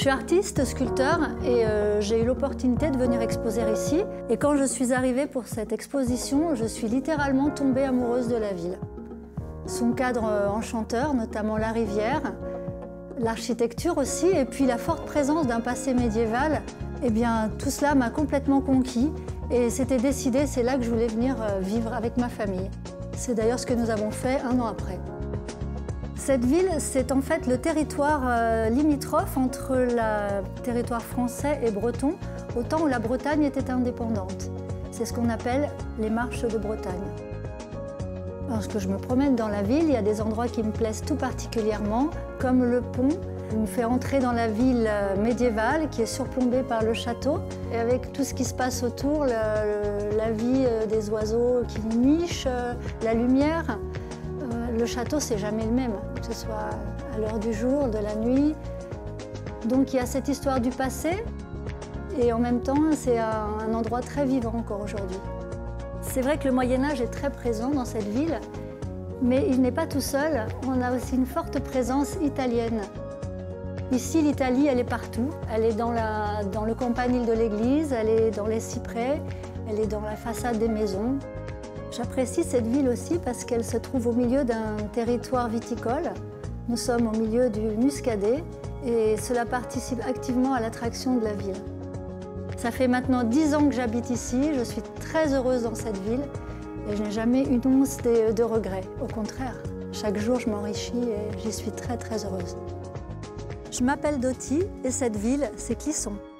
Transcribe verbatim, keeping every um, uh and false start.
suis artiste, sculpteur et euh, j'ai eu l'opportunité de venir exposer ici. Et quand je suis arrivée pour cette exposition, je suis littéralement tombée amoureuse de la ville. Son cadre enchanteur, notamment la rivière, l'architecture aussi, et puis la forte présence d'un passé médiéval, eh bien, tout cela m'a complètement conquis. Et c'était décidé, c'est là que je voulais venir vivre avec ma famille. C'est d'ailleurs ce que nous avons fait un an après. Cette ville, c'est en fait le territoire euh, limitrophe entre le territoire français et breton, au temps où la Bretagne était indépendante. C'est ce qu'on appelle les marches de Bretagne. Lorsque je me promène dans la ville, il y a des endroits qui me plaisent tout particulièrement, comme le pont. Il me fait entrer dans la ville médiévale qui est surplombée par le château. Et avec tout ce qui se passe autour, le, la vie des oiseaux qui nichent, la lumière, le château, c'est jamais le même, que ce soit à l'heure du jour, de la nuit. Donc il y a cette histoire du passé et en même temps, c'est un endroit très vivant encore aujourd'hui. C'est vrai que le Moyen-Âge est très présent dans cette ville, mais il n'est pas tout seul. On a aussi une forte présence italienne. Ici, l'Italie, elle est partout. Elle est dans, la, dans le campanile de l'église, elle est dans les cyprès, elle est dans la façade des maisons. J'apprécie cette ville aussi parce qu'elle se trouve au milieu d'un territoire viticole. Nous sommes au milieu du Muscadet et cela participe activement à l'attraction de la ville. Ça fait maintenant dix ans que j'habite ici, je suis très heureuse dans cette ville et je n'ai jamais une once de, de regret. Au contraire, chaque jour je m'enrichis et j'y suis très très heureuse. Je m'appelle Dottie et cette ville, c'est Clisson.